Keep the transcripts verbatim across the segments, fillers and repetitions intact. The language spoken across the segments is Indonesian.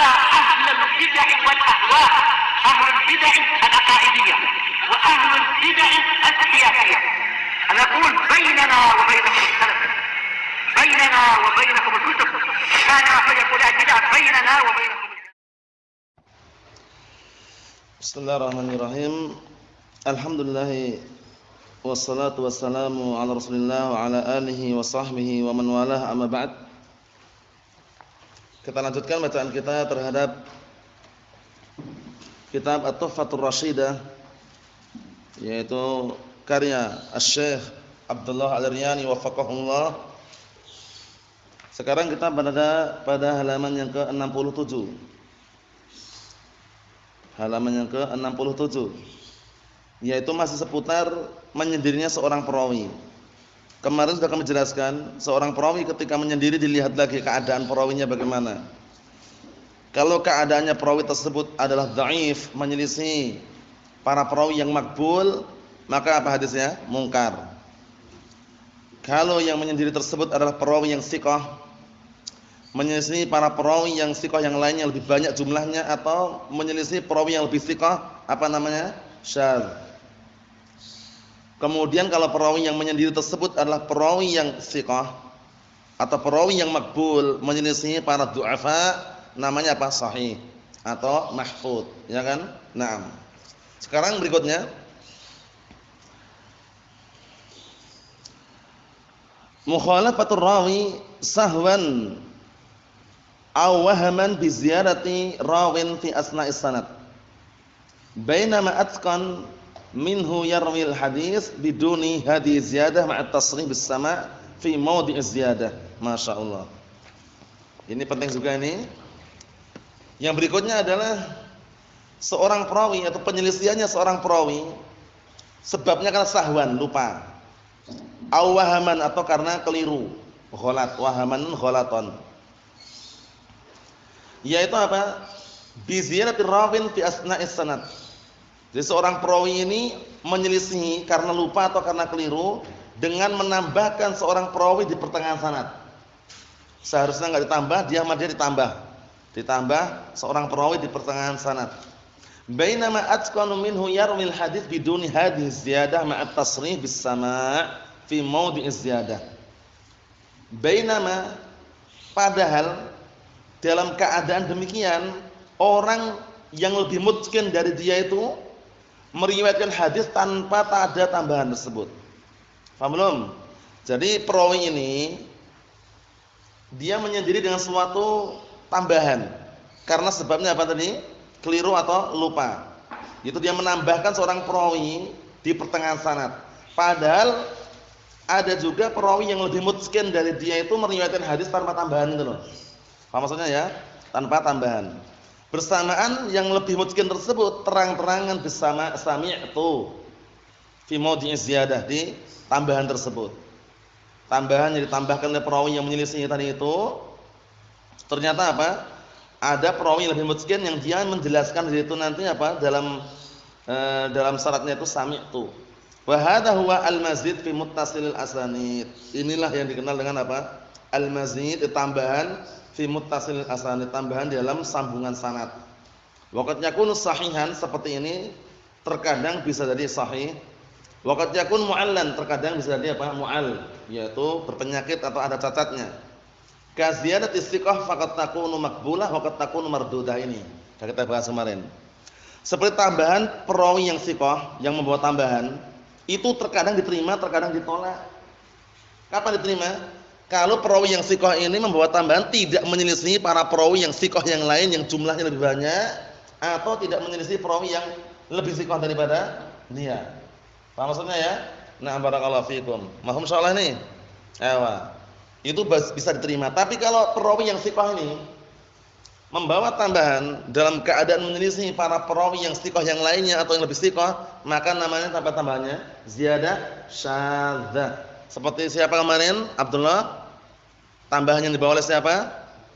على أهل البدع والأهواء، أهل البدع العقائدية وأهل البدع السياسية. أنا أقول بيننا وبينكم السلف، بيننا وبينكم الكتب، كان فيقول البدع بيننا وبينكم. Bismillahirrahmanirrahim. Alhamdulillah wassalatu wassalamu ala Rasulillah wa ala alihi wa sahbihi wa man walah, amma ba'd. Kita lanjutkan bacaan kita terhadap kitab At-Tuhfatur Rashidah, yaitu karya Asy-Syaikh Abdullah Al-Riyani wafaqahullah. Sekarang kita berada pada halaman yang ke enam puluh tujuh. Halaman yang ke enam puluh tujuh, yaitu masih seputar menyendirinya seorang perawi. Kemarin sudah kami jelaskan, seorang perawi ketika menyendiri dilihat lagi keadaan perawinya bagaimana. Kalau keadaannya perawi tersebut adalah dhaif, menyelisih para perawi yang makbul, maka apa hadisnya? Mungkar. Kalau yang menyendiri tersebut adalah perawi yang thiqah, menyelisih para perawi yang thiqah yang lainnya lebih banyak jumlahnya, atau menyelisih perawi yang lebih thiqah, apa namanya? Syadz. Kemudian kalau perawi yang menyendiri tersebut adalah perawi yang thiqah atau perawi yang makbul, menyelisih para du'afa, namanya apa? Sahih atau mahfudz, ya kan? Naam. Sekarang berikutnya, mukhalafatur rawi sahwan aw wahaman bi ziyadati rawin fi asna'is sanad, bainama atqan minhu yarwil hadis biduni hadhi ziyadah ma'a tasrih bis sama' fi mawdi'iz ziyadah. Masyaallah. Ini penting juga ini. Yang berikutnya adalah seorang perawi atau penyelisihannya seorang perawi sebabnya karena sahwan, lupa, aw wahaman atau karena keliru, ghalat, wahaman ghalaton, yaitu apa? Bi ziyadatir rawin fi asna'is sanad. Jadi seorang perawi ini menyelisihi karena lupa atau karena keliru dengan menambahkan seorang perawi di pertengahan sanad. Seharusnya enggak ditambah, dia sama dia ditambah. Ditambah seorang perawi di pertengahan sanad. Bainama atqanu minhu yarwil hadits biduni hadhihi ziyadah ma'a tasrih bis sama' fi mawdi'iz ziyadah. Bainama, padahal dalam keadaan demikian, orang yang lebih mutqin dari dia itu meriwayatkan hadis tanpa tak ada tambahan tersebut. Paham belum? Jadi perawi ini dia menyendiri dengan suatu tambahan. Karena sebabnya apa tadi? Keliru atau lupa. Itu dia menambahkan seorang perawi di pertengahan sanad. Padahal ada juga perawi yang lebih mutqin dari dia itu meriwayatkan hadis tanpa tambahan itu loh. Paham maksudnya ya? Tanpa tambahan. Bersamaan yang lebih mutqin tersebut terang-terangan bersama sami'tu fi mawdi'iz ziyadah, di tambahan tersebut. Tambahan yang ditambahkan oleh perawi yang menyelisih tadi itu ternyata apa? Ada perawi yang lebih mutqin yang dia menjelaskan di situ nanti apa? Dalam eh, dalam syaratnya itu sami'tu. Wa hadha huwa al-mazid fi muttasilil asanid. Inilah yang dikenal dengan apa? Al-mazid, tambahan fi muttasil asanid, tambahan di dalam sambungan sanad. Waqad yakunu sahihan, seperti ini terkadang bisa jadi sahih. Waqad yakun mu'allan, terkadang bisa jadi apa? Mu'all, yaitu berpenyakit atau ada cacatnya. Ka ziyadati thiqah faqad takunu maqbulah wa qad takunu mardudah, ini sudah kita bahas kemarin. Seperti tambahan perawi yang thiqah yang membawa tambahan, itu terkadang diterima, terkadang ditolak. Kapan diterima? Kalau perawi yang thiqah ini membawa tambahan tidak menyelisihi para perawi yang thiqah yang lain yang jumlahnya lebih banyak, atau tidak menyelisihi perawi yang lebih thiqah daripada dia. Paham maksudnya ya? Nah, barakallahu fikum. Mahum insyaallah nih. Ewa. Itu bisa diterima. Tapi kalau perawi yang thiqah ini membawa tambahan dalam keadaan menyelisihi para perawi yang thiqah yang lainnya atau yang lebih thiqah, maka namanya tambah tambahannya ziyadah syadzah. Seperti siapa kemarin? Abdullah. Tambahan yang dibawa oleh siapa?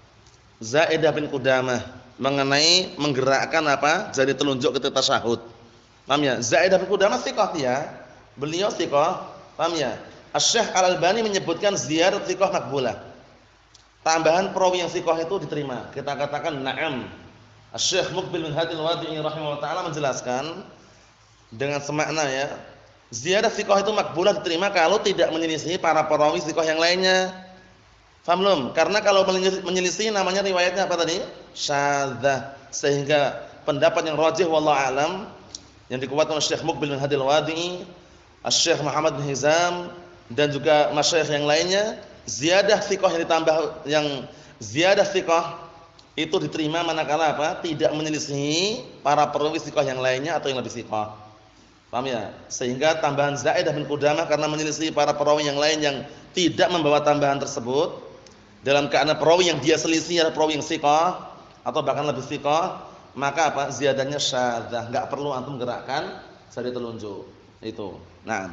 Zaidah bin Qudamah, mengenai menggerakkan apa? Jari telunjuk ketika tasyahud. Paham ya? Zaidah bin Qudamah thiqah dia. Beliau thiqah. Paham ya? Asy-Syaikh Al-Albani menyebutkan ziyadah thiqah makbulah. tambahan perawi yang thiqah itu diterima. Kita katakan na'am. Asy-Syaikh Muqbil bin Hadi Al-Wadi'i rahimahullah taala menjelaskan dengan semakna ya. Ziyadah thiqah itu makbulah diterima kalau tidak menyelisihi para perawi thiqah yang lainnya. Paham belum? Karena kalau menyelisih namanya riwayatnya apa tadi? Syadzah. Sehingga pendapat yang rajih wallahu alam yang dikuatkan oleh Syekh Muqbil bin Hadi Al-Wadi'i, Syekh Muhammad bin Hizam dan juga masyayikh yang lainnya, ziyadah thiqah yang ditambah yang ziyadah thiqah itu diterima manakala apa? Tidak menyelisihi para perawi thiqah yang lainnya atau yang lebih thiqah. Paham ya? Sehingga tambahan Zaidah bin Qudamah karena menyelisih para perawi yang lain yang tidak membawa tambahan tersebut dalam keadaan perawi yang dia selisih adalah perawi yang thiqah atau bahkan lebih thiqah, maka apa? Ziyadahnya syadzah, enggak perlu antum gerakkan jari telunjuk. Itu. Nah.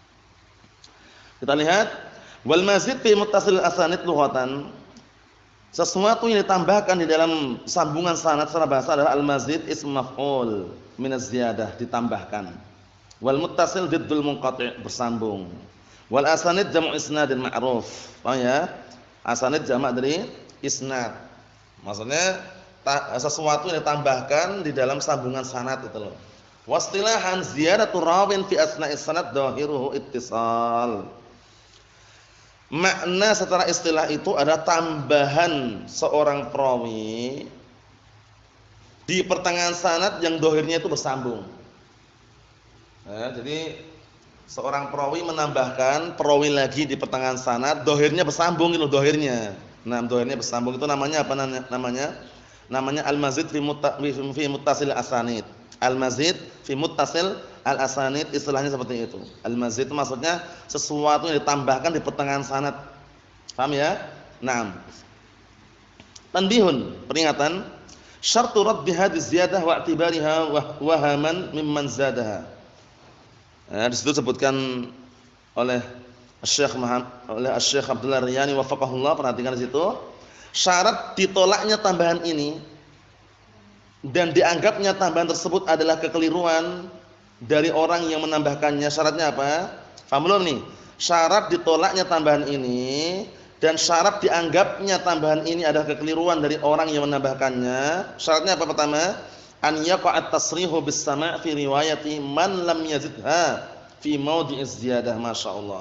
Kita lihat wal mazid fi muttasil asanid lughatan. Sesuatu yang ditambahkan di dalam sambungan sanad secara bahasa adalah al-mazid ism maf'ul min az-ziyadah, ditambahkan. Wal muttasil diddul munqati', bersambung. Wal asanid jam'u isnadin ma'ruf. Paham ya? Asanid jamak dari isnad. Maksudnya sesuatu yang ditambahkan di dalam sambungan sanad itu loh. Wastilahan ziyadatu rawin fi asna'is sanad dhahiruhu ittisal. Makna secara istilah itu ada tambahan seorang perawi di pertengahan sanad yang dohirnya itu bersambung. Nah, jadi seorang perawi menambahkan perawi lagi di pertengahan sanad, dohirnya bersambung gitu, dohirnya. Nah, dohirnya bersambung itu namanya apa namanya? Namanya al-mazid fi muttasil asanid. Al-mazid fi muttasil al-asanid, istilahnya seperti itu. Al-mazid itu maksudnya sesuatu yang ditambahkan di pertengahan sanad. Paham ya? Naam. Tanbihun, peringatan. Syartu radd hadhihi ziyadah wa i'tibariha wahaman mimman zadaha. Nah, di situ disebutkan oleh Syekh Muhammad oleh Syekh Abdullah Riyani wafaqahullah, perhatikan di situ. Syarat ditolaknya tambahan ini dan dianggapnya tambahan tersebut adalah kekeliruan dari orang yang menambahkannya. Syaratnya apa? Paham belum nih? Syarat ditolaknya tambahan ini dan syarat dianggapnya tambahan ini adalah kekeliruan dari orang yang menambahkannya. Syaratnya apa? Pertama, an yaqa'at tasrihu bis sama' fi riwayati man lam yazidha fi mawdi'iz ziyadah. Masyaallah.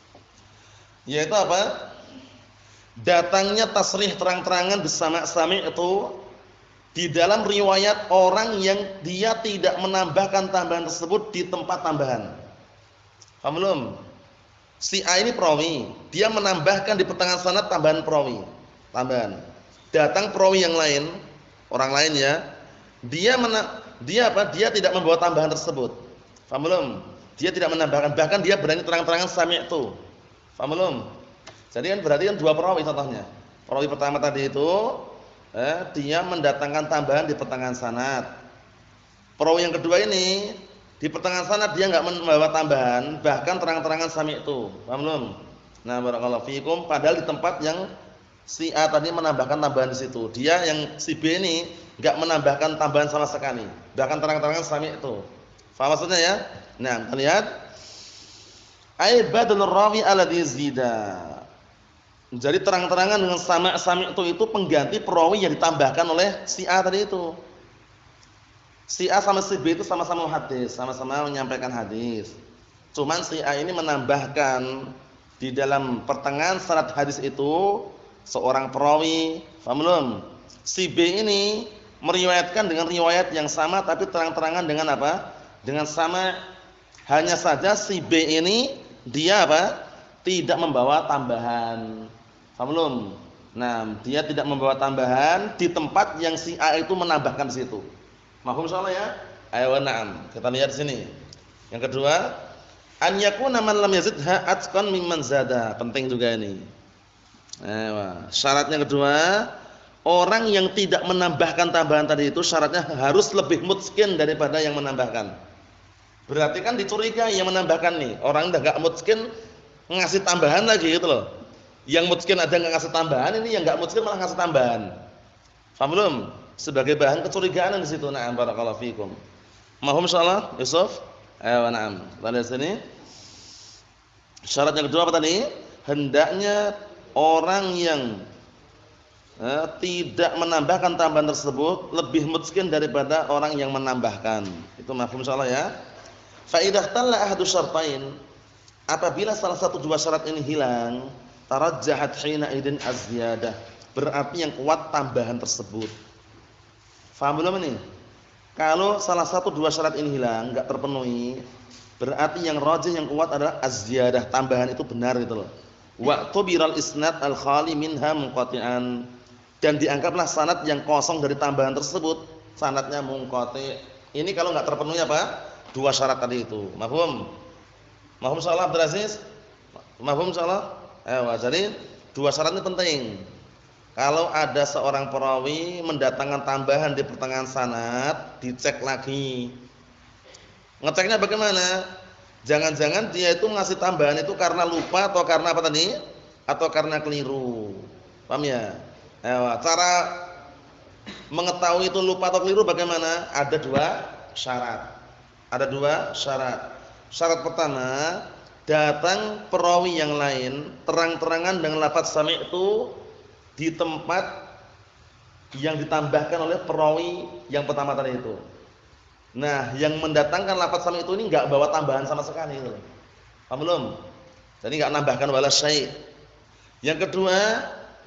Yaitu apa? Datangnya tasrih terang-terangan bis sama' sami' itu di dalam riwayat orang yang dia tidak menambahkan tambahan tersebut di tempat tambahan. Paham belum? Si A ini perawi, dia menambahkan di pertengahan sanad tambahan perawi, tambahan. Datang perawi yang lain, orang lain ya, dia mena, dia apa? Dia tidak membawa tambahan tersebut. Paham belum? Dia tidak menambahkan, bahkan dia berani terang-terangan sami' itu. Paham belum? Jadi kan berarti kan dua perawi contohnya. Perawi pertama tadi itu eh, dia mendatangkan tambahan di pertengahan sanad. Perawi yang kedua ini di pertengahan sanad dia enggak membawa tambahan, bahkan terang-terangan sami' itu. Paham belum? Nah, barakallahu fikum, padahal di tempat yang si A tadi menambahkan tambahan di situ. Dia yang si B ini enggak menambahkan tambahan sama sekali, bahkan terang-terangan sami' itu. Faham maksudnya ya? Nah, kita lihat ai badalur rawi alladzi zida. Jadi terang-terangan dengan sama sami' itu itu pengganti perawi yang ditambahkan oleh si A tadi itu. Si A sama si B itu sama-sama hadis, sama-sama menyampaikan hadis. Cuman si A ini menambahkan di dalam pertengahan sanad hadis itu seorang perawi. Paham belum? Si B ini meriwayatkan dengan riwayat yang sama tapi terang-terangan dengan apa? Dengan sama, hanya saja si B ini dia apa? Tidak membawa tambahan. Paham belum? Nah, dia tidak membawa tambahan di tempat yang si A itu menambahkan di situ. Mahfum insyaallah ya? Ayo na'am. Kita lihat di sini. Yang kedua, an yakuna man lam yazidha atqan mimman zada. Penting juga ini. Nah, syaratnya kedua, orang yang tidak menambahkan tambahan tadi itu syaratnya harus lebih mutskin daripada yang menambahkan. Berarti kan dicurigai yang menambahkan nih. Orang udah enggak mutskin ngasih tambahan lagi gitu loh. Yang mutskin ada enggak ngasih tambahan, ini yang enggak mutskin malah ngasih tambahan. Paham belum? Sebagai bahan kecurigaan di situ. Na'am barakallahu fikum. Mahum insyaallah, Yusuf? Ayo na'am. Kita lihat sini. Syarat yang kedua apa tadi? Hendaknya orang yang eh, tidak menambahkan tambahan tersebut lebih miskin daripada orang yang menambahkan. Itu mafhum insyaallah ya. Fa idza talla ahadu syartain, apabila salah satu dua syarat ini hilang, tarajjahat hina idin az-ziyadah, berarti yang kuat tambahan tersebut. Faham belum ini? Kalau salah satu dua syarat ini hilang, enggak terpenuhi, berarti yang rajih yang kuat adalah az-ziyadah, tambahan itu benar gitu loh. Wa tubiral isnad al-khali minha munqati'an, dan dianggaplah sanad yang kosong dari tambahan tersebut sanadnya munqati'. Ini kalau enggak terpenuhi apa? Dua syarat tadi itu. Mafhum? Mafhum insyaallah Abdul Aziz? Mafhum insyaallah? Eh, jadi dua syarat ini penting. Kalau ada seorang perawi mendatangkan tambahan di pertengahan sanad, dicek lagi. Ngeceknya bagaimana? Jangan-jangan dia itu ngasih tambahan itu karena lupa atau karena apa tadi? Atau karena keliru. Paham ya? Eh, cara mengetahui itu lupa atau keliru bagaimana? Ada dua syarat. Ada dua syarat. Syarat pertama, datang perawi yang lain terang-terangan dengan lafaz sami'tu di tempat yang ditambahkan oleh perawi yang pertama tadi itu. Nah, yang mendatangkan lafaz sami'tu ini enggak bawa tambahan sama sekali itu. Paham belum? Jadi enggak nambahkan wala syai'. Yang kedua,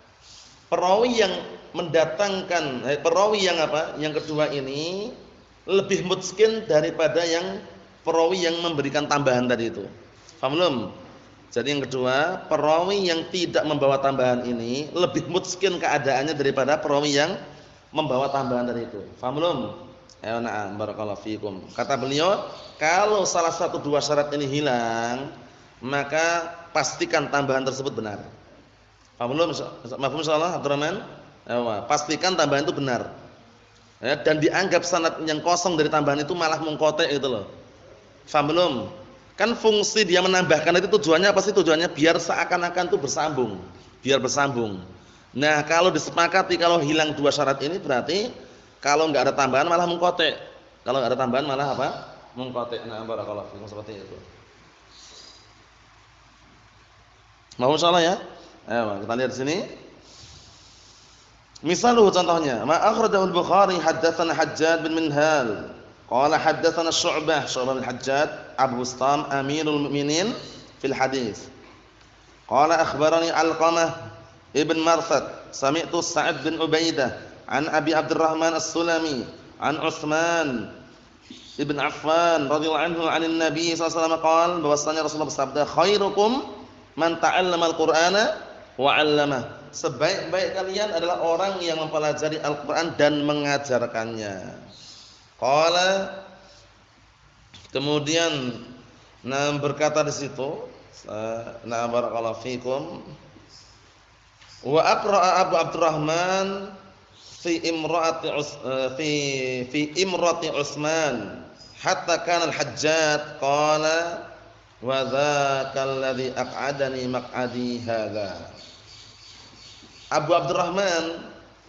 perawi yang mendatangkan eh, perawi yang apa? Yang kedua ini lebih miskin daripada yang perawi yang memberikan tambahan tadi itu. Paham belum? Jadi yang kedua, perawi yang tidak membawa tambahan ini lebih miskin keadaannya daripada perawi yang membawa tambahan tadi itu. Paham belum? Ya, na'am, barakallahu fikum. Kata beliau, kalau salah satu dua syarat ini hilang, maka pastikan tambahan tersebut benar. Paham belum? Mafhum insyaallah Abdurrahman? Ya, pastikan tambahan itu benar. Ya, dan dianggap sanad yang kosong dari tambahan itu malah munqati' gitu loh. Paham belum? Kan fungsi dia menambahkan itu tujuannya apa sih? Tujuannya biar seakan-akan itu bersambung, biar bersambung. Nah, kalau disepakati kalau hilang dua syarat ini berarti kalau enggak ada tambahan malah munqati'. Kalau enggak ada tambahan malah apa? Munqati'. Nah, barakallahu fikum seperti itu. Mau insyaallah ya? Ayo, kita lihat di sini. Misaluhu contohnya, ma akhrajahu al-Bukhari haddatsana Hajjaj bin Minhal qala haddatsana Syu'bah Syu'bah bin Hajjaj Abu Bustam Amirul Mukminin fil hadis. Qala akhbarani Alqamah ibn Marsad sami'tu Sa'id bin Ubaidah an Abi Abdurrahman As-Sulami an Utsman ibn Affan radhiyallahu anhu 'anil Nabi sallallahu alaihi wasallam qala bahwasanya Rasulullah bersabda khairukum man ta'allama al-Qur'ana wa 'allama. Sebaik-baik kalian adalah orang yang mempelajari Al-Qur'an dan mengajarkannya. Qala, kemudian nah berkata di situ, na barakallahu fikum, wa aqra'a Abu Abdurrahman fi imraati fi fi imrati Utsman hatta kana al-Hajjaj qala wa dzakal ladzi aq'adani maq'adi hadza. Abu Abdurrahman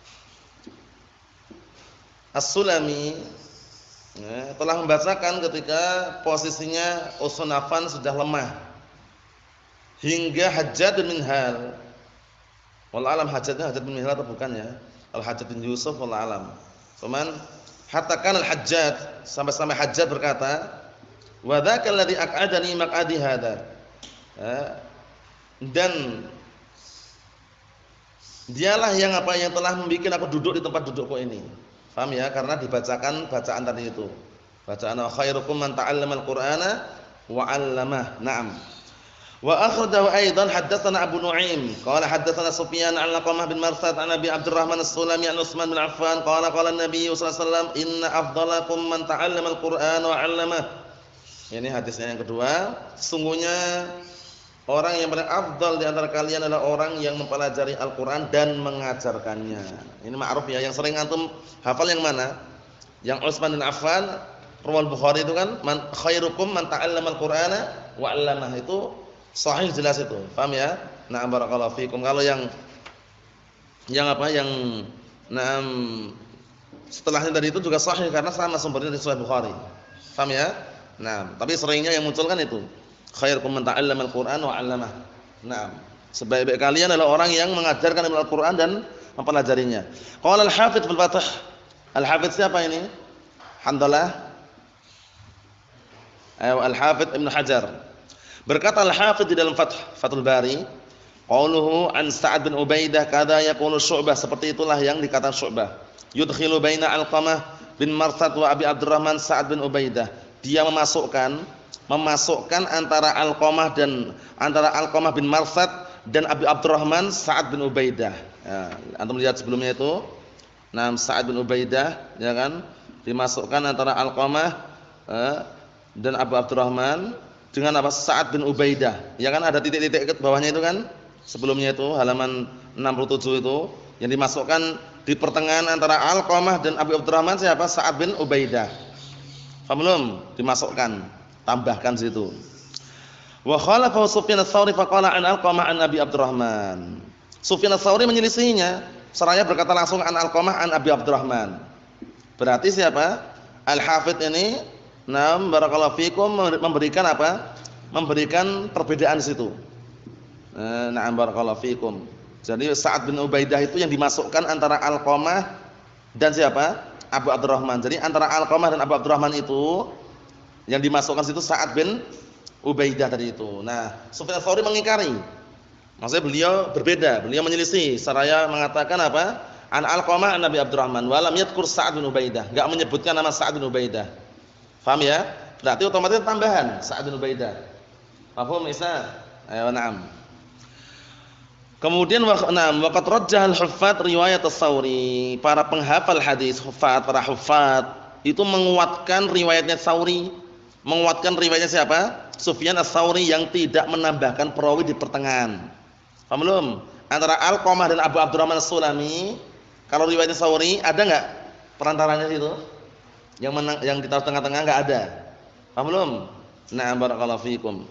As-Sulami ya, telah membacakan ketika posisinya Utsman Affan sudah lemah hingga Hajjaj bin Minhal. Wallahu alam Hajjajnya Hajjaj bin Minhal atau bukan ya? Al-Hajjaj bin Yusuf wallahu alam. Cuman hatta kana al-Hajjaj sampai-sampai Hajjaj berkata, "Wa dzakal ladzi aq'adani maq'adi hadza." Ya, dan dialah yang apa yang telah membuat aku duduk di tempat dudukku ini. Paham ya? Karena dibacakan bacaan tadi itu. Bacaan khairukum man ta'allama al-Qur'ana wa 'allamah. Naam. Wa akhrajahu aidan haddatsana Abu Nu'aim qala haddatsana Sufyan an Alqamah bin Marsad an Abi Abdurrahman As-Sulami an Utsman bin Affan qala qala an-nabiy sallallahu alaihi wasallam inna afdalakum man ta'allama al-Qur'ana wa 'allamah. Ini hadisnya yang kedua, sesungguhnya orang yang paling afdal di antara kalian adalah orang yang mempelajari Al-Qur'an dan mengajarkannya. Ini ma'ruf ya, yang sering antum hafal yang mana? Yang Utsman bin Affan, riwayat Bukhari itu kan, man khairukum man ta'allama al-Qur'ana wa 'allamah, itu sahih jelas itu. Paham ya? Na'am barakallahu fikum. Kalau yang yang apa? Yang na'am setelahnya dari itu juga sahih karena sama sumbernya dari Sahih Bukhari. Paham ya? Nah, tapi seringnya yang muncul kan itu. Khairukum man ta'allama al-Qur'an wa 'allamah. Naam. Sebaik-baik kalian adalah orang yang mengajarkan Al-Qur'an dan mempelajarinya. Qala al-Hafidz fil Fath. Al-Hafidz siapa ini? Handalah. Ayo Al-Hafidz Ibnu Hajar. Berkata Al-Hafidz di dalam Fath, Fathul Bari, qauluhu an Sa'ad bin Ubaidah kada yaqulu Syu'bah, seperti itulah yang dikatakan Syu'bah. Yudkhilu baina Alqamah bin Marsad wa Abi Abdurrahman Sa'ad bin Ubaidah. Dia memasukkan memasukkan antara Alqamah dan antara Alqamah bin Marsad dan Abi Abdurrahman Sa'ad bin Ubaidah. Ya, antum lihat sebelumnya itu. Nah, Sa'ad bin Ubaidah, ya kan? Dimasukkan antara Alqamah eh, dan Abu Abdurrahman dengan apa? Sa'ad bin Ubaidah. Ya kan ada titik-titik ke bawahnya itu kan? Sebelumnya itu halaman enam puluh tujuh itu yang dimasukkan di pertengahan antara Alqamah dan Abu Abdurrahman siapa? Sa'ad bin Ubaidah. Paham belum? Dimasukkan, tambahkan situ. Wa khalafa Sufyan ats-Tsauri faqala an Alqamah an Abi Abdurrahman. Sufyan ats-Tsauri menyelisihinya, seraya berkata langsung an Alqamah an Abi Abdurrahman. Berarti siapa? Al-Hafidz ini nam barakallahu fikum memberikan apa? Memberikan perbedaan di situ. Na'am barakallahu fikum. Jadi Sa'ad bin Ubaidah itu yang dimasukkan antara Alqamah dan siapa? Abu Abdurrahman. Jadi antara Alqamah dan Abu Abdurrahman itu yang dimasukkan situ Sa'ad bin Ubaidah tadi itu. Nah, Sufyan ats-Tsauri mengingkari. Maksudnya beliau berbeda, beliau menyelisih. Saraya mengatakan apa? An Alqamah an Abi Abdurrahman wa lam yadhkur Sa'ad bin Ubaidah. Enggak menyebutkan nama Sa'ad bin Ubaidah. Paham ya? Berarti otomatis tambahan Sa'ad bin Ubaidah. Paham Isa? Ayo na'am. Kemudian na'am waqad rajjah al-huffaz riwayat ats-Tsauri. Para penghafal hadis, huffaz, para huffaz itu menguatkan riwayatnya Tsauri, menguatkan riwayatnya siapa? Sufyan ats-Tsauri yang tidak menambahkan perawi di pertengahan. Paham belum? Antara Alqamah dan Abu Abdurrahman As-Sulami, kalau riwayatnya Tsauri ada enggak perantaranya situ? Yang menang, yang di tengah-tengah enggak ada. Paham belum? Na'am barakallahu fikum.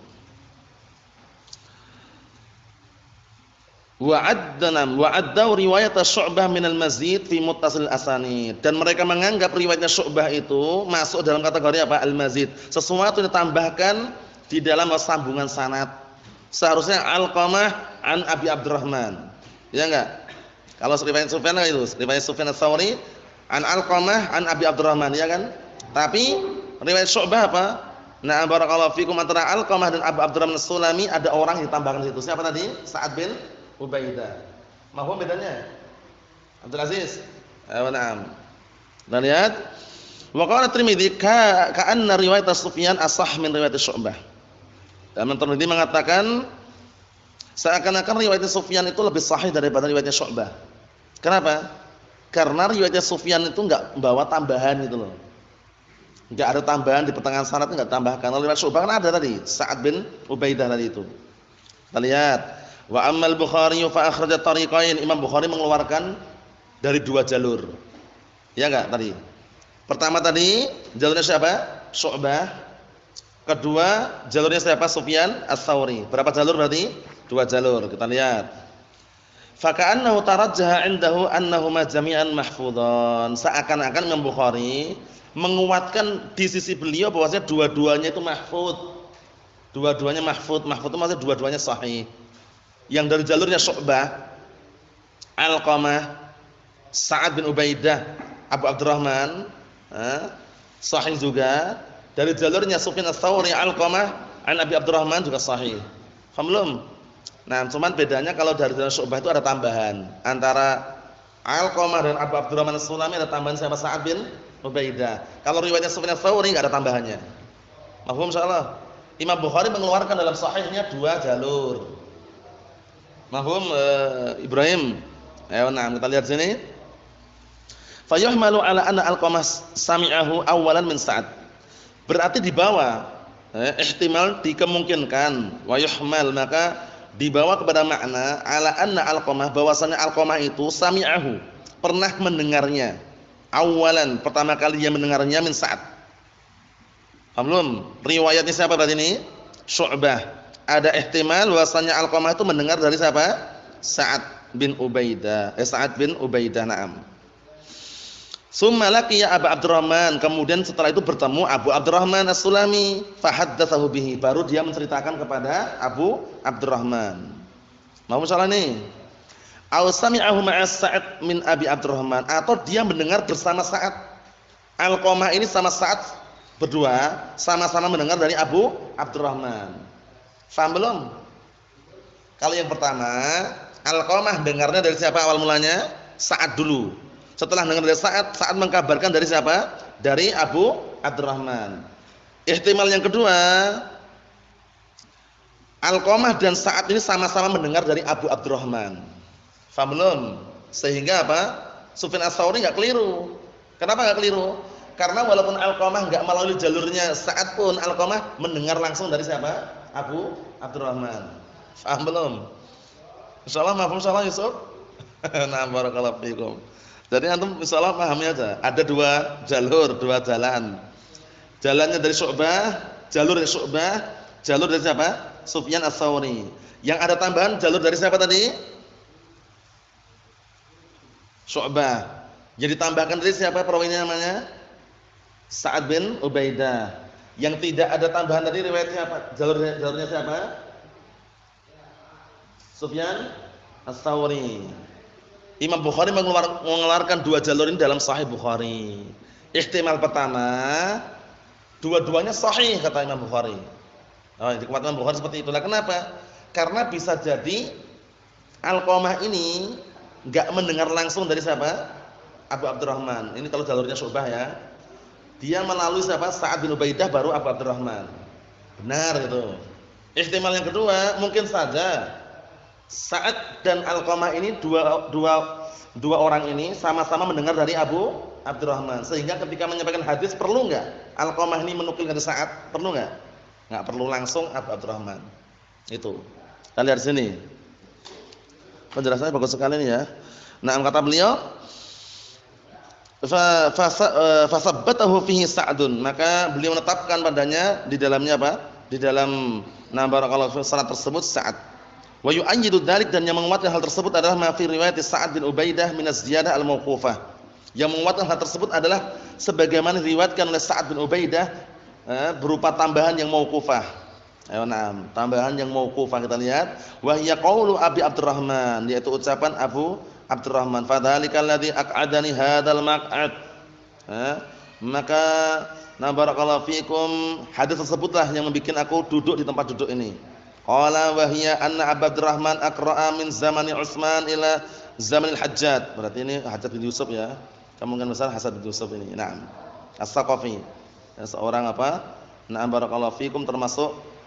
Wa'addanam wa'addaw riwayat Syu'bah min al-mazid fi muttasil asanid, dan mereka menganggap riwayatnya Syu'bah itu masuk dalam kategori apa? Al-mazid, sesuatu yang ditambahkan di dalam sambungan sanad. Seharusnya Alqamah an Abi Abdurrahman. Ya enggak? Kalau riwayat Sufyan itu, riwayat Sufyan ats-Tsauri an Alqamah an Abi Abdurrahman, ya kan? Tapi riwayat Syu'bah apa? Nah, barakallahu fikum, antara Alqamah dan Abu Abdurrahman As-Sulami ada orang yang ditambahkan situ. Siapa tadi? Sa'ad bin Ubaidah. Mahum bedanya? Abdul Aziz. Ayo na'am. Dan lihat, wa qala Tirmidzi ka ka'anna riwayat Sufyan ashah min riwayat Syu'bah. Dan Tirmidzi mengatakan seakan-akan riwayat Sufyan itu lebih sahih daripada riwayatnya Syu'bah. Kenapa? Karena riwayatnya Sufyan itu enggak membawa tambahan itu loh. Enggak ada tambahan di pertengahan sanad, enggak tambahkan. Kalau riwayat Syu'bah kan ada tadi, Sa'ad bin Ubaidah tadi itu. Kita lihat, wa ammal Bukhari fa akhraja tariqain. Imam Bukhari mengeluarkan dari dua jalur. Ya enggak tadi? Pertama tadi jalurnya siapa? Syu'bah. Kedua jalurnya siapa? Sufyan ats-Tsauri. Berapa jalur berarti? Dua jalur. Kita lihat. Fa ka'annahu tarajjaha 'indahu annahuma jami'an mahfudhan. Seakan-akan Imam Bukhari menguatkan di sisi beliau bahwasanya dua-duanya itu mahfudz. Dua-duanya mahfudz. Mahfudz itu maksudnya dua-duanya sahih. Yang dari jalurnya Syu'bah, Alqamah, Sa'ad bin Ubaidah, Abu Abdurrahman, eh, sahih juga. Dari jalurnya Sufyan ats-Tsauri, Alqamah, an Abi Abdurrahman juga sahih. Paham belum? Nah, cuman bedanya kalau dari jalur Syu'bah itu ada tambahan. Antara Alqamah dan Abu Abdurrahman As-Sulami ada tambahan siapa? Sa'ad bin Ubaidah. Kalau riwayatnya Sufyan ats-Tsauri enggak ada tambahannya. Mahfum insyaallah. Imam Bukhari mengeluarkan dalam sahihnya dua jalur. Mahfum uh, Ibrahim. Ayo nah kita lihat sini. Fa yuhmalu ala anna Alqamah sami'ahu awalan min Sa'ad. Berarti dibawa eh, ihtimal dikemungkinkan, wa yuhmal maka dibawa kepada makna ala anna Alqamah, bahwasanya Alqamah itu sami'ahu, pernah mendengarnya. Awalan, pertama kali dia mendengarnya min Sa'ad. Paham belum? Riwayatnya siapa berarti ini? Syu'bah. Ada ihtimal bahwasanya Alqamah itu mendengar dari siapa? Sa'ad bin Ubaidah. Eh Sa'ad bin Ubaidah, na'am. Summa laqiya Abu Abdurrahman, kemudian setelah itu bertemu Abu Abdurrahman As-Sulami, fa haddatsahu bihi, baru dia menceritakan kepada Abu Abdurrahman. Mau masalah nih. Aw sami'ahu ma'a Sa'ad min Abi Abdurrahman, atau dia mendengar bersama Sa'ad. Alqamah ini sama Sa'ad berdua sama-sama mendengar dari Abu Abdurrahman. Faham belum? Kalau yang pertama, Alqamah dengarnya dari siapa awal mulanya? Sa'ad dulu. Setelah dengar dari Sa'ad, Sa'ad mengkabarkan dari siapa? Dari Abu Abdurrahman. Ihtimal yang kedua, Alqamah dan Sa'ad ini sama-sama mendengar dari Abu Abdurrahman. Faham belum? Sehingga apa? Sufyan Ats-Tsauri enggak keliru. Kenapa enggak keliru? Karena walaupun Alqamah enggak melalui jalurnya Sa'ad pun, Alqamah mendengar langsung dari siapa? Abu Abdurrahman. Faham belum? Insyaallah paham insyaallah Yusuf? Nah, barakallahu fikum. Jadi antum insyaallah pahami aja. Ada dua jalur, dua jalan. Jalannya dari Syu'bah, jalur dari Syu'bah, jalur dari siapa? Sufyan Ats-Tsauri. Yang ada tambahan jalur dari siapa tadi? Syu'bah. Jadi tambahkan dari siapa perawinya namanya? Sa'ad bin Ubaidah. Yang tidak ada tambahan tadi riwayat siapa? Jalurnya, jalurnya siapa? Sufyan Ats-Tsauri. Imam Bukhari mengeluar, mengeluarkan dua jalur ini dalam Sahih Bukhari. Ihtimal pertama, dua-duanya sahih kata Imam Bukhari. Oh, dikuatkan Imam Bukhari seperti itulah. Kenapa? Karena bisa jadi Alqamah ini enggak mendengar langsung dari siapa? Abu Abdurrahman. Ini kalau jalurnya Syu'bah ya. Dia melalui siapa? Sa'ad bin Ubaidah baru Abu Abdurrahman. Benar itu. Ihtimal yang kedua, mungkin saja Sa'ad dan Alqamah ini dua dua dua orang ini sama-sama mendengar dari Abu Abdurrahman, sehingga ketika menyampaikan hadis perlu enggak Alqamah ini menukil dari Sa'ad? Perlu enggak? Enggak perlu, langsung Abu Abdurrahman. Itu. Kita lihat sini. Penjelasannya bagus sekali ini ya. Nah, kata beliau fa fasabbatahu fihi Sa'dun, maka beliau menetapkan padanya di dalamnya apa? Di dalam na barakallahu fi salat tersebut Sa'ad. Wa yu'ayyidu dzalik, dan yang menguatkan hal tersebut adalah ma fi riwayat Sa'ad bin Ubaidah min az-ziyadah al-mauqufah. Yang menguatkan hal tersebut adalah sebagaimana diriwayatkan oleh Sa'ad bin Ubaidah eh, berupa tambahan yang mauqufah. Ayo na'am, tambahan yang mauqufah kita lihat. Wa hiya qaulu Abi Abdurrahman, yaitu ucapan Abu Abdurrahman. Fadzalikal ladzi aq'adani hadzal maq'ad. Eh, maka na barakallahu fikum, hadis tersebutlah yang membuat aku duduk di tempat duduk ini. Qala wa hiya anna Abdurrahman aqra'a min zamani Utsman ila zamanil Hajjaj. Berarti ini Hajjaj bin Yusuf ya. Kemungkinan besar Hasan bin Yusuf ini. Naam. As-Saqafi. Ya, seorang apa? Na'am barakallahu fikum, termasuk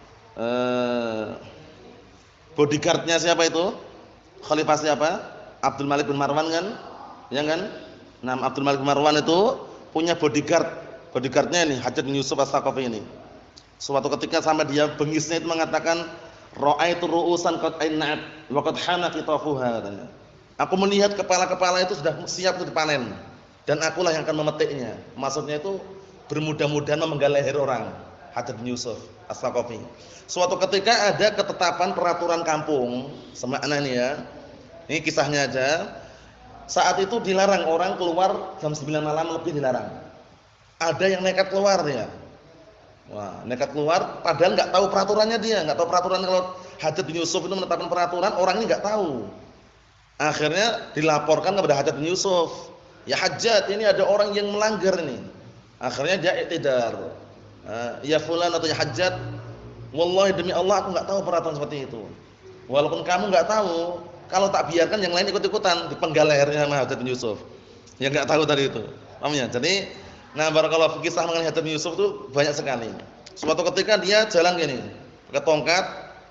eh, bodyguardnya siapa itu? Khalifah siapa? Abdul Malik bin Marwan kan? Ya kan? Naam, Abdul Malik bin Marwan itu punya bodyguard. Bodyguardnya ini Hajjaj bin Yusuf As-Saqafi ini. Suatu ketika sampai dia bengisnya itu mengatakan, ra'aitu ru'usan qad ainat wa qad hana qitafuha, katanya. Aku melihat kepala-kepala itu sudah siap untuk dipanen dan akulah yang akan memetiknya. Maksudnya itu bermudah-mudahan memenggal leher orang. Hajjaj bin Yusuf As-Saqafi. Suatu ketika ada ketetapan peraturan kampung, semakna ini ya. Ini kisahnya aja. Saat itu dilarang orang keluar jam sembilan malam lebih, dilarang. Ada yang nekat keluar ya. Wah, nekat keluar padahal enggak tahu peraturannya dia, enggak tahu peraturan. Kalau Hajjaj bin Yusuf itu menetapkan peraturan, orang ini enggak tahu. Akhirnya dilaporkan kepada Hajjaj bin Yusuf. Ya Hajjaj, ini ada orang yang melanggar ini. Akhirnya dia iktidar. Ya fulan atau ya Hajjaj, wallahi demi Allah aku enggak tahu peraturan seperti itu. Walaupun kamu enggak tahu, kalau tak biarkan yang lain ikut-ikutan, dipenggal lehernya sama Hajjaj bin Yusuf. Yang enggak tahu tadi itu. Paham ya? Jadi nah, barakallahu fi, kisah mengenai Hajjaj bin Yusuf itu banyak sekali. Suatu ketika dia jalan gini, pakai tongkat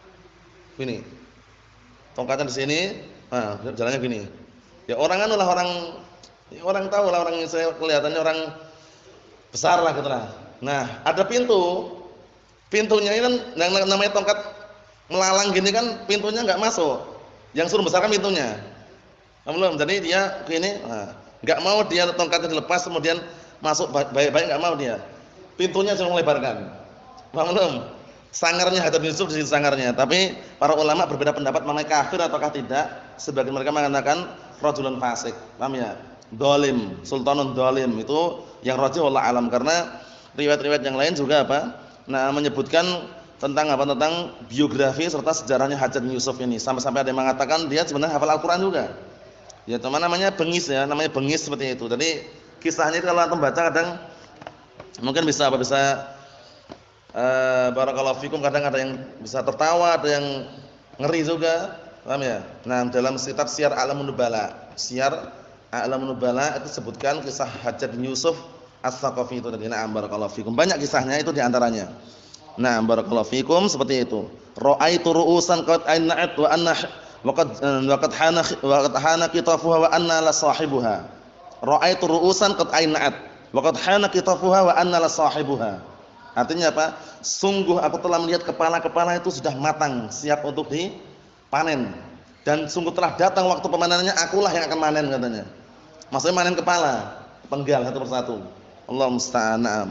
gini. Tongkatnya di sini, nah, jalannya gini. Ya orang anulah orang ya orang tahu lah, orang saya kelihatannya orang besar lah gitu lah. Nah, ada pintu. Pintunya ini kan yang namanya tongkat melalang gini kan, pintunya enggak masuk. Yang suruh besarkan pintunya. Belum. Jadi dia gini, nah, enggak mau dia tongkatnya dilepas kemudian masuk baik-baik, enggak mau dia. Pintunya suruh melebarkan. Paham belum? Sangarnya Hajjaj bin Yusuf di situ sangarnya. Tapi para ulama berbeda pendapat mengenai kafir ataukah tidak. Sebagian mereka mengatakan rajulun fasik. Paham ya? Dhalim, sultanun dhalim. Itu yang rajih wallahu alam, karena riwayat-riwayat yang lain juga apa? Nah, menyebutkan tentang apa? Tentang biografi serta sejarahnya Hajjaj bin Yusuf ini. Sampai-sampai ada yang mengatakan dia sebenarnya hafal Al-Qur'an juga. Ya, teman namanya bengis ya, namanya bengis seperti itu. Jadi kisahnya itu kalau antum baca kadang mungkin bisa apa bisa uh, barakallahu fikum, kadang ada yang bisa tertawa, ada yang ngeri juga. Paham ya? Nah, dalam kitab Syiar A'lamun Nubala, Syiar A'lamun Nubala itu sebutkan kisah Hajjaj bin Yusuf As-Saqafi itu tadi. Nah, barakallahu fikum. Banyak kisahnya itu di antaranya. Nah, barakallahu fikum seperti itu. Ra'aitu ru'usan qad ainat wa anna wa qad wa qad hana wa qad hana qitafuha wa anna la sahibuha. Ra'aitu ru'usan qad ainat wa qad hana qitafuha wa anna la sahibuha. Artinya apa? Sungguh aku telah melihat kepala-kepala itu sudah matang, siap untuk dipanen. Dan sungguh telah datang waktu pemanenannya, akulah yang akan manen katanya. Maksudnya manen kepala, penggal satu persatu. Allah musta'an.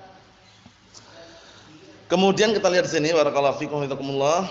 Kemudian kita lihat di sini, barakallahu fikum wa jazakumullah.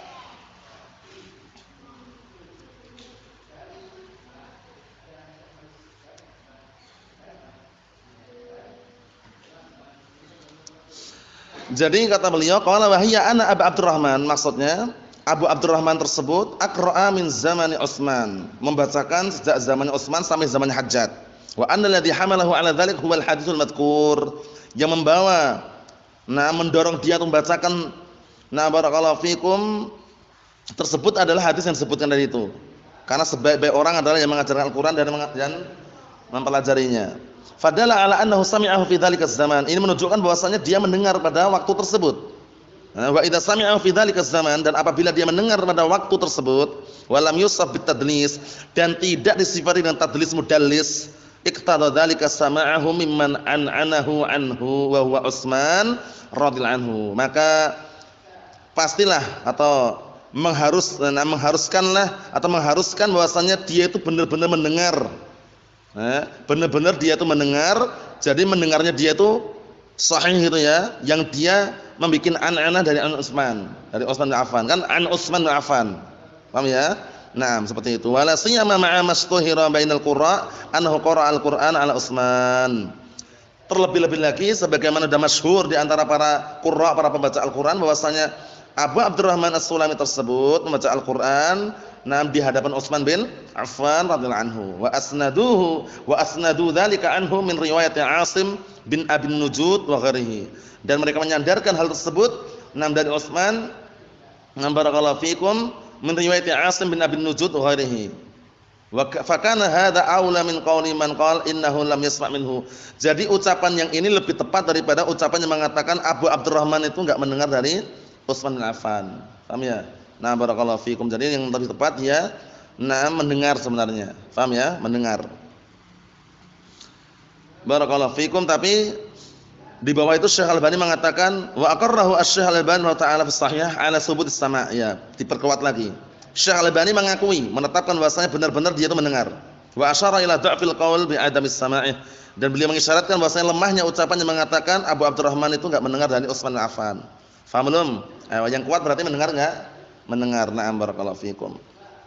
Jadi kata beliau, qala wa hiya ana Abu Abdurrahman, maksudnya Abu Abdurrahman tersebut aqra'a min zamani Utsman, membacakan sejak zaman Utsman sampai zaman Hajjaj. Wa anna alladhi hamalahu 'ala dzalik huwal haditsul madhkur, yang membawa nah mendorong dia untuk membacakan nah barakallahu fikum tersebut adalah hadis yang disebutkan tadi itu. Karena sebaik-baik orang adalah yang mengajarkan Al-Qur'an dan dan mempelajarinya. Fadalla 'ala annahu sami'ahu fi dzalikaz zaman. Ini menunjukkan bahwasanya dia mendengar pada waktu tersebut. Wa idza sami'ahu fi dzalikaz zaman, dan apabila dia mendengar pada waktu tersebut, walam yusaf bitadlis, dan tidak disifati dengan tadlis mudallis, iqtada dzalika sama'ahu mimman an'anahu anhu wa huwa Utsman radhiyallahu anhu. Maka pastilah atau mengharus nah, mengharuskanlah atau mengharuskan bahwasanya dia itu benar-benar mendengar. Nah, benar-benar dia itu mendengar, jadi mendengarnya dia itu sahih gitu ya, yang dia membuat an-anah dari an Utsman, dari Utsman bin Affan, kan an Utsman bin Affan. Paham ya? Nah, seperti itu. Wala siyama ma'a mastuhira bainal qurra annahu qara'a al-Qur'an ala Utsman. Terlebih-lebih lagi sebagaimana sudah masyhur di antara para qurra, para pembaca Al-Qur'an, bahwasanya Abu Abdurrahman As-Sulami tersebut membaca Al-Qur'an nah di hadapan Utsman bin Affan radhiyallahu anhu. Wa asnaduhu wa asnadu dzalika anhu min riwayat Asim bin Abi Nujud wa ghairihi. Dan mereka menyandarkan hal tersebut nah dari Utsman nah barakallahu fikum min riwayat Asim bin Abi Nujud wa ghairihi. Wa fa kana hadza aula min qauli man qala innahu lam yasma' minhu. Jadi ucapan yang ini lebih tepat daripada ucapan yang mengatakan Abu Abdurrahman itu enggak mendengar dari Utsman bin Affan. Paham ya? Nah, barakallahu fikum. Jadi yang lebih tepat ya nah mendengar sebenarnya. Paham ya? Mendengar. Barakallahu fikum, tapi di bawah itu Syekh Al-Albani mengatakan wa aqarrahu asy-Syekh Al-Albani wa ta'ala fi shahih ala subut as-sama', ya, diperkuat lagi. Syekh Al-Albani mengakui, menetapkan bahwasanya benar-benar dia itu mendengar. Wa asyara ila dha'fil qaul bi adamis sama'i, dan beliau mengisyaratkan bahwasanya lemahnya ucapan yang mengatakan Abu Abdurrahman itu enggak mendengar dari Utsman bin Affan. Faham belum? Eh, yang kuat berarti mendengar enggak? Mendengar. Na'am barakallahu fikum.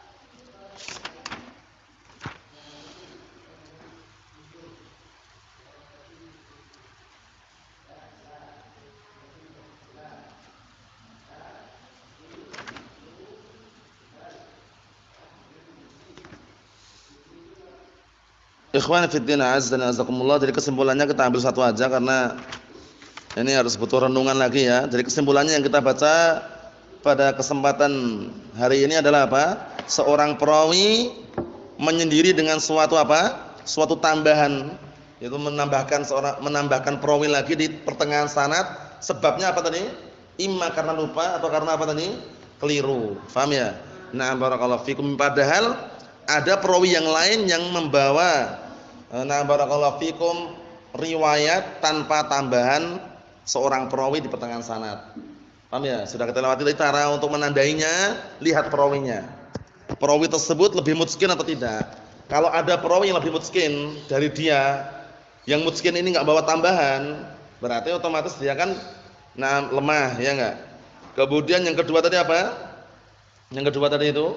Ikhwan fi din, azza wa jazakumullah. Jadi kesimpulannya kita ambil satu aja karena ini harus butuh renungan lagi ya. Jadi kesimpulannya yang kita baca pada kesempatan hari ini adalah apa? Seorang perawi menyendiri dengan suatu apa? Suatu tambahan, yaitu menambahkan seorang menambahkan perawi lagi di pertengahan sanad. Sebabnya apa tadi? Imma karena lupa atau karena apa tadi? Keliru. Paham ya? Nah, barakallahu fikum. Padahal ada perawi yang lain yang membawa nah barakallahu fikum riwayat tanpa tambahan seorang perawi di pertengahan sanad. Paham ya? Sudah kita lewati tadi cara untuk menandainya, lihat perawinya. Perawi tersebut lebih mutskin atau tidak? Kalau ada perawi yang lebih mutskin dari dia, yang mutskin ini enggak bawa tambahan, berarti otomatis dia kan nah lemah, ya enggak? Kemudian yang kedua tadi apa? Yang kedua tadi itu?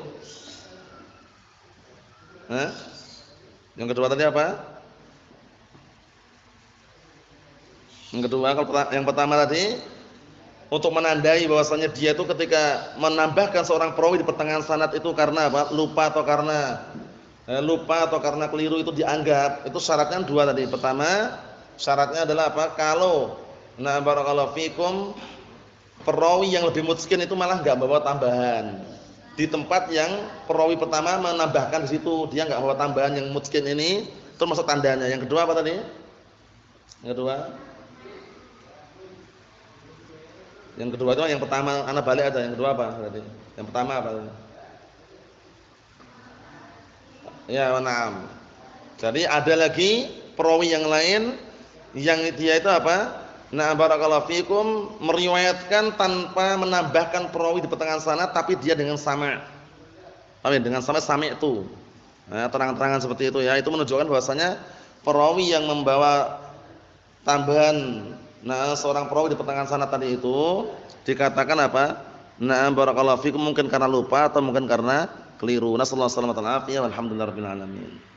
Hah? Yang kedua tadi apa? Yang kedua, kalau yang pertama tadi untuk menandai bahwasanya dia itu ketika menambahkan seorang perawi di pertengahan sanad itu karena apa? Lupa atau karena eh, lupa atau karena keliru itu dianggap. Itu syaratnya dua tadi. Pertama, syaratnya adalah apa? Kalau nah barakallahu fikum perawi yang lebih mutskin itu malah enggak bawa tambahan. Di tempat yang perawi pertama menambahkan di situ, dia enggak bawa tambahan yang mutskin ini, termasuk tandanya. Yang kedua apa tadi? Yang kedua Yang kedua itu yang pertama ana balik aja. Yang kedua apa berarti? Yang pertama apa? Ya, na'am. Jadi ada lagi perawi yang lain yang dia itu apa? Nah, barakallahu fikum meriwayatkan tanpa menambahkan perawi di pertengahan sanad tapi dia dengan sama'. Paham ya? Dengan sama sami' itu. Nah, terang-terangan seperti itu ya. Itu menunjukkan bahwasanya perawi yang membawa tambahan nah seorang perawi di pertengahan sanad tadi itu dikatakan apa? Nah, barakallahu fikum mungkin karena lupa atau mungkin karena keliru. Nasallahu alaihi wasallam. Alhamdulillahirabbil alamin.